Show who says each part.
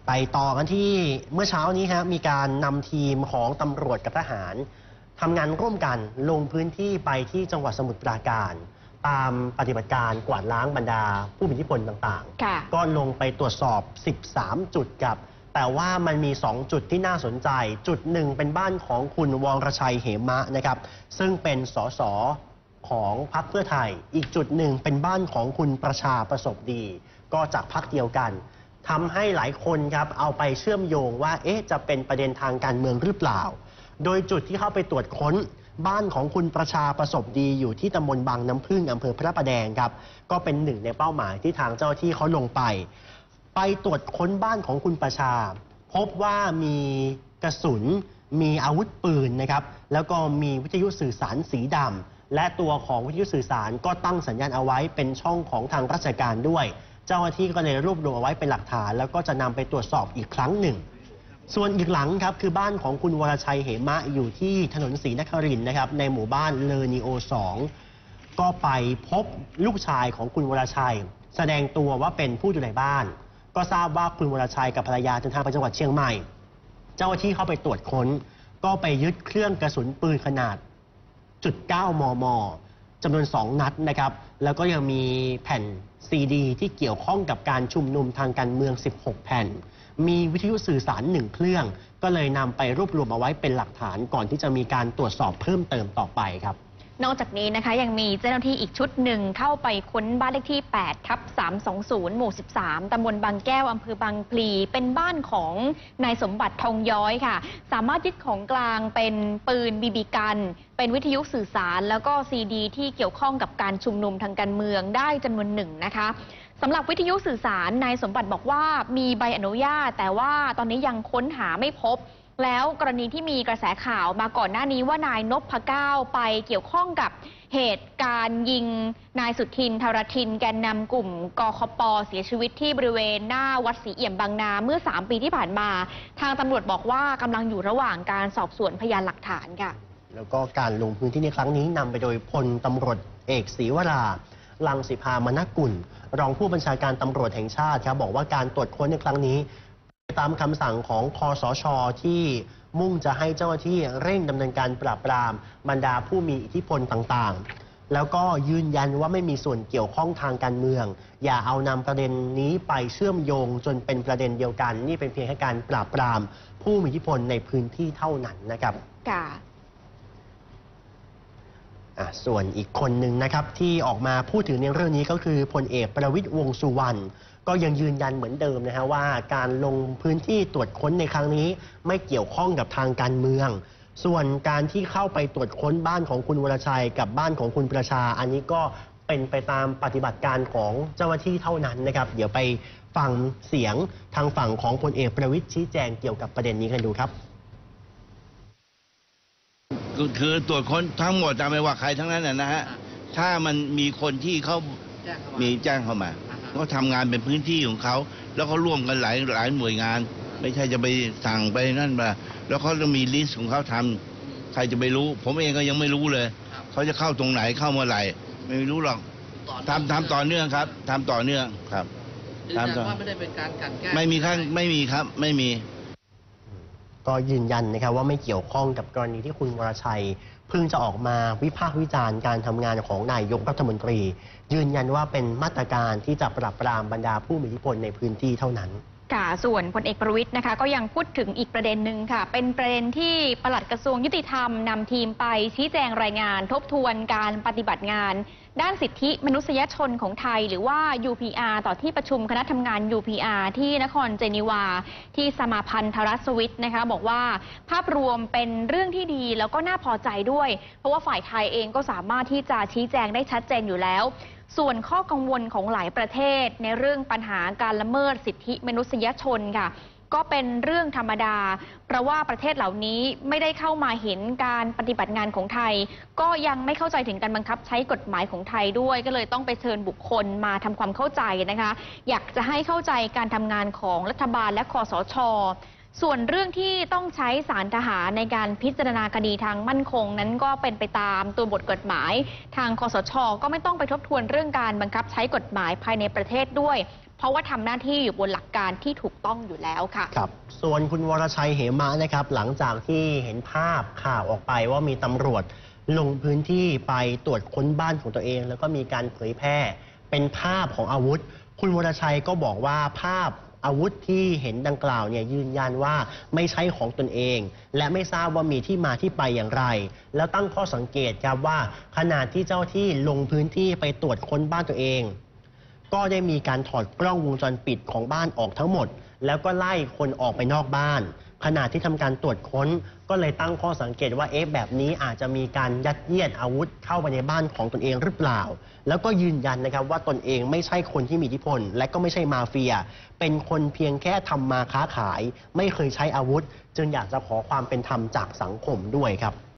Speaker 1: ไปต่อกันที่เมื่อเช้านี้ครับมีการนำทีมของตำรวจกับทหารทำงานร่วมกันลงพื้นที่ไปที่จังหวัดสมุทรปราการตามปฏิบัติการกวาดล้างบรรดาผู้มีอิทธิพลต่างๆก็ลงไปตรวจสอบ13จุดครับแต่ว่ามันมี2จุดที่น่าสนใจจุดหนึ่งเป็นบ้านของคุณวรชัยเหมะนะครับซึ่งเป็นสสของพรรคเพื่อไทยอีกจุดหนึ่งเป็นบ้านของคุณประชาประสบดีก็จากพรรคเดียวกันทำให้หลายคนครับเอาไปเชื่อมโยงว่าจะเป็นประเด็นทางการเมืองหรือเปล่าโดยจุดที่เข้าไปตรวจค้นบ้านของคุณประชาประสบดีอยู่ที่ตำบลบางน้ำพึ่งอำเภอพระประแดงครับก็เป็นหนึ่งในเป้าหมายที่ทางเจ้าหน้าที่เขาลงไปตรวจค้นบ้านของคุณประชาพบว่ามีกระสุนมีอาวุธปืนนะครับแล้วก็มีวิทยุสื่อสารสีดำและตัวของวิทยุสื่อสารก็ตั้งสัญญาณเอาไว้เป็นช่องของทางราชการด้วยเจ้าหน้าที่ก็เลยรวบรวมเอาไว้เป็นหลักฐานแล้วก็จะนำไปตรวจสอบอีกครั้งหนึ่งส่วนอีกหลังครับคือบ้านของคุณวรชัยเหมะอยู่ที่ถนนศรีนครินทร์นะครับในหมู่บ้านเลอนิโอ2ก็ไปพบลูกชายของคุณวรชัยแสดงตัวว่าเป็นผู้อยู่ในบ้านก็ทราบว่าคุณวรชัยกับภรรยาเดินทางไปจังหวัดเชียงใหม่เจ้าหน้าที่เข้าไปตรวจค้นก็ไปยึดเครื่องกระสุนปืนขนาด.9 มม.จำนวน2นัดนะครับแล้วก็ยังมีแผ่นซีดีที่เกี่ยวข้องกับการชุมนุมทางการเมือง16แผ่นมีวิทยุสื่อสาร1เครื่องก็เลยนำไปรวบรวมเอาไว้เป็นหลักฐานก่อนที่จะมีการตรวจสอบเพิ่มเติมต่อไปครับ
Speaker 2: นอกจากนี้นะคะยังมีเจ้าหน้าที่อีกชุดหนึ่งเข้าไปค้นบ้านเลขที่8/320 หมู่ 13 ตำบลบางแก้วอำเภอบางพลีเป็นบ้านของนายสมบัติทองย้อยค่ะสามารถยึดของกลางเป็นปืนบีบีกันเป็นวิทยุสื่อสารแล้วก็ซีดีที่เกี่ยวข้องกับการชุมนุมทางการเมืองได้จำนวนหนึ่งนะคะสำหรับวิทยุสื่อสารนายสมบัติบอกว่ามีใบอนุญาตแต่ว่าตอนนี้ยังค้นหาไม่พบแล้วกรณีที่มีกระแสข่าวมาก่อนหน้านี้ว่านายนพเก้าไปเกี่ยวข้องกับเหตุการณ์ยิงนายสุทินธารทินแกนนำกลุ่มกคป.เสียชีวิตที่บริเวณหน้าวัดศรีเอี่ยมบางนาเมื่อ3 ปีที่ผ่านมาทางตำรวจบอกว่ากำลังอยู่ระหว่างการสอบสวนพยานหลักฐานค่ะ
Speaker 1: แล้วก็การลงพื้นที่ในครั้งนี้นำไปโดยพลตำรวจเอกศรีวรารังสิภามนกุลรองผู้บัญชาการตำรวจแห่งชาติครับบอกว่าการตรวจค้นในครั้งนี้ตามคำสั่งของคสช.ที่มุ่งจะให้เจ้าหน้าที่เร่งดำเนินการปราบปรามบรรดาผู้มีอิทธิพลต่างๆแล้วก็ยืนยันว่าไม่มีส่วนเกี่ยวข้องทางการเมืองอย่าเอานำประเด็นนี้ไปเชื่อมโยงจนเป็นประเด็นเดียวกันนี่เป็นเพียงแค่การปราบปรามผู้มีอิทธิพลในพื้นที่เท่านั้นนะครับส่วนอีกคนหนึ่งนะครับที่ออกมาพูดถึงในเรื่องนี้ก็คือพลเอกประวิตรวงษ์สุวรรณก็ยังยืนยันเหมือนเดิมนะฮะว่าการลงพื้นที่ตรวจค้นในครั้งนี้ไม่เกี่ยวข้องกับทางการเมืองส่วนการที่เข้าไปตรวจค้นบ้านของคุณวรชัยกับบ้านของคุณประชาอันนี้ก็เป็นไปตามปฏิบัติการของเจ้าหน้าที่เท่านั้นนะครับเดี๋ยวไปฟังเสียงทางฝั่งของพลเอกประวิตรชี้แจงเกี่ยวกับประเด็นนี้กันดูครับ
Speaker 3: คือตรวจค้นทั้งหมดจะไม่ว่าใครทั้งนั้นนะฮะถ้ามันมีคนที่เขามีแจ้งเข้ามาก็ทำงานเป็นพื้นที่ของเขาแล้วเขาร่วมกันหลายหน่วยงานไม่ใช่จะไปสั่งไปนั่นมาแล้วเขาจะมีลิสต์ของเขาทำใครจะไปรู้ผมเองก็ยังไม่รู้เลยเขาจะเข้าตรงไหนเข้าเมื่อไหร่ไม่รู้หรอกทำต่อเนื่องครับทำต่อเนื่องครับ
Speaker 4: ยืนยันว่าไม่ได้เป็นการกันแกล้ง
Speaker 3: ไม่มีครับไม่มี
Speaker 1: ก็ยืนยันนะครับว่าไม่เกี่ยวข้องกับกรณีที่คุณวรชัยเพิ่งจะออกมาวิพากษ์วิจารณ์การทำงานของนายกรัฐมนตรียืนยันว่าเป็นมาตรการที่จะปราบปรามบรรดาผู้มีอิทธิพลในพื้นที่เท่านั้น
Speaker 2: ค่ะส่วนพลเอกประวิตรนะคะก็ยังพูดถึงอีกประเด็นหนึ่งค่ะเป็นประเด็นที่ปลัดกระทรวงยุติธรรมนำทีมไปชี้แจงรายงานทบทวนการปฏิบัติงานด้านสิทธิมนุษยชนของไทยหรือว่า UPR ต่อที่ประชุมคณะทำงาน UPR ที่นครเจนีวาที่สมาพันธรัฐสวิสนะคะบอกว่าภาพรวมเป็นเรื่องที่ดีแล้วก็น่าพอใจด้วยเพราะว่าฝ่ายไทยเองก็สามารถที่จะชี้แจงได้ชัดเจนอยู่แล้วส่วนข้อกังวลของหลายประเทศในเรื่องปัญหาการละเมิดสิทธิมนุษยชนค่ะก็เป็นเรื่องธรรมดาเพราะว่าประเทศเหล่านี้ไม่ได้เข้ามาเห็นการปฏิบัติงานของไทยก็ยังไม่เข้าใจถึงการบังคับใช้กฎหมายของไทยด้วยก็เลยต้องไปเชิญบุคคลมาทำความเข้าใจนะคะอยากจะให้เข้าใจการทำงานของรัฐบาลและคสช.ส่วนเรื่องที่ต้องใช้ศาลทหารในการพิจารณาคดีทางมั่นคงนั้นก็เป็นไปตามตัวบทกฎหมายทางคสช.ก็ไม่ต้องไปทบทวนเรื่องการบังคับใช้กฎหมายภายในประเทศด้วยเพราะว่าทำหน้าที่อยู่บนหลักการที่ถูกต้องอยู่แล้วค่ะ
Speaker 1: ครับส่วนคุณวรชัยเหมะนะครับหลังจากที่เห็นภาพข่าวออกไปว่ามีตำรวจลงพื้นที่ไปตรวจค้นบ้านของตัวเอง แล้วก็มีการเผยแพร่เป็นภาพของอาวุธ คุณวรชัยก็บอกว่าภาพอาวุธที่เห็นดังกล่าวเนี่ยยืนยันว่าไม่ใช่ของตนเอง และไม่ทราบว่ามีที่มาที่ไปอย่างไร แล้วตั้งข้อสังเกตครับว่าขณะที่เจ้าที่ลงพื้นที่ไปตรวจค้นบ้านตัวเองก็ได้มีการถอดกล้องวงจรปิดของบ้านออกทั้งหมดแล้วก็ไล่คนออกไปนอกบ้านขณะที่ทำการตรวจค้นก็เลยตั้งข้อสังเกตว่าแบบนี้อาจจะมีการยัดเยียดอาวุธเข้าไปในบ้านของตนเองหรือเปล่าแล้วก็ยืนยันนะครับว่าตนเองไม่ใช่คนที่มีอิทธิพลและก็ไม่ใช่มาเฟียเป็นคนเพียงแค่ทำมาค้าขายไม่เคยใช้อาวุธจึงอยากจะขอความเป็นธรรมจากสังคมด้วยครับ